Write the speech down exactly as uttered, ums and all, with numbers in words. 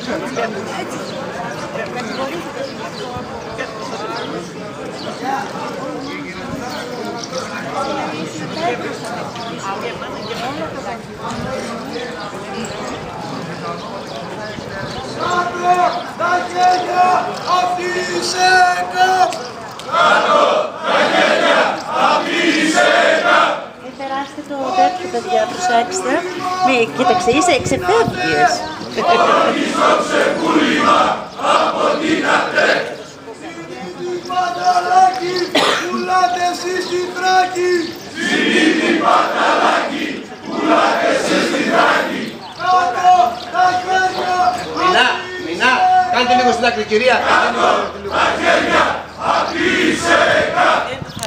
Κάτω τα χέρια απ' τη σέκα! Κάτω τα χέρια απ' τη σέκα! Περάστε το τέτοιο, παιδιά, προσέξτε. Μη, κοίταξε, είσαι εξεφεύγειες. Στο ξεκούλημα από την ΑΤΕ. Συνήθι Παταλάκη, πουλάτε εσείς στη Θράκη. Συνήθι Παταλάκη, πουλάτε εσείς στη Θράκη. Κάτω τα χέρια. Μινά, Μινά, κάντε λίγο στην άκρη, κυρία. Κάτω τα χέρια.